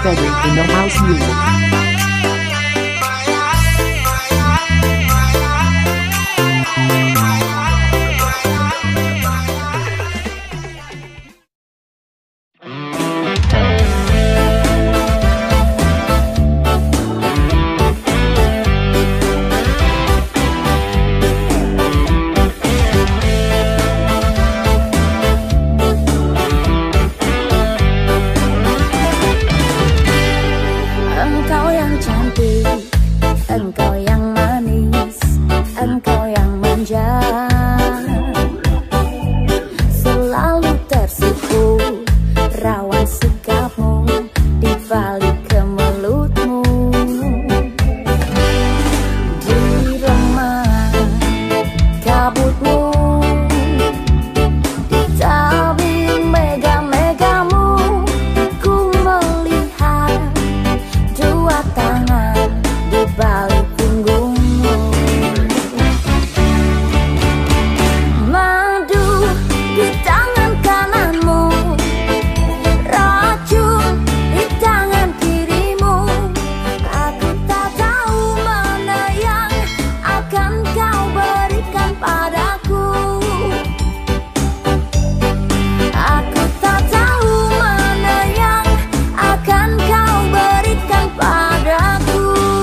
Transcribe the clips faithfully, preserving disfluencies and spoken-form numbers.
Freddy in the house music. Engkau yang manis, engkau yang manja, selalu tersipu rawan sikapmu di balik kemelutmu. Di remah kabutmu, di tabir mega-megamu, ku melihat dua tangan di balik punggungmu. Madu di tangan kananmu, racun di tangan kirimu. Aku tak tahu mana yang akan kau berikan padaku. Aku tak tahu mana yang akan kau berikan padaku.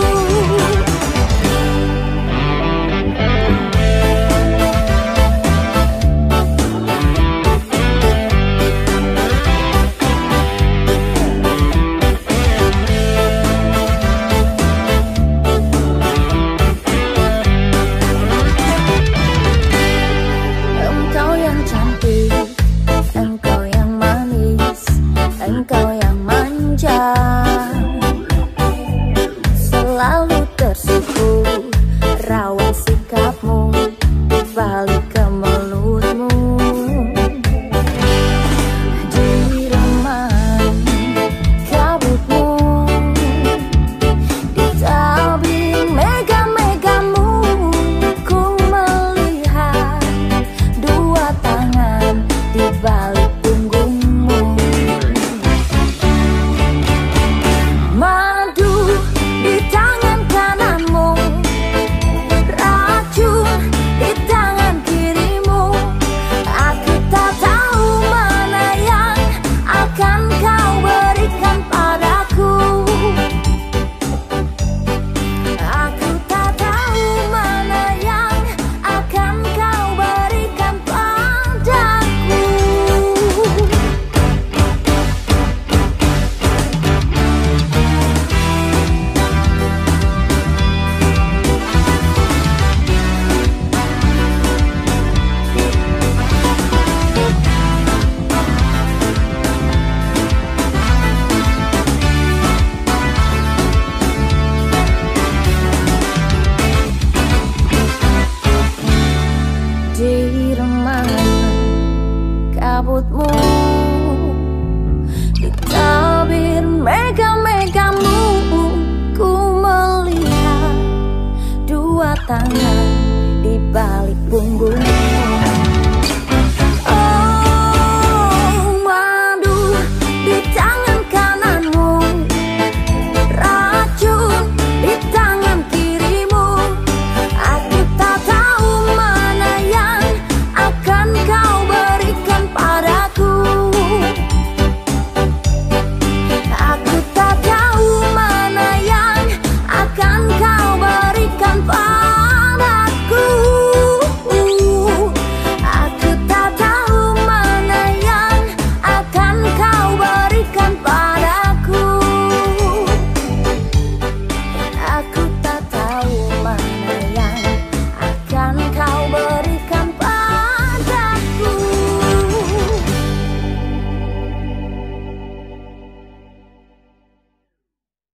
Engkau yang cantik, engkau yang manis, engkau yang manja, selalu tersipu rawan sikapmu di balik kemelutmu. Di remang kabutmu, di tabir mega-megamu, ku melihat dua tangan di balik punggungmu. Madu di tangan kananmu, racun di tangan kirimu. Aku tak tahu mana yang akan kau berikan padaku. Aku tak tahu mana yang akan kau berikan padaku. Di remang kabutmu, di tabir mega-megamu, ku melihat dua tangan di balik punggung.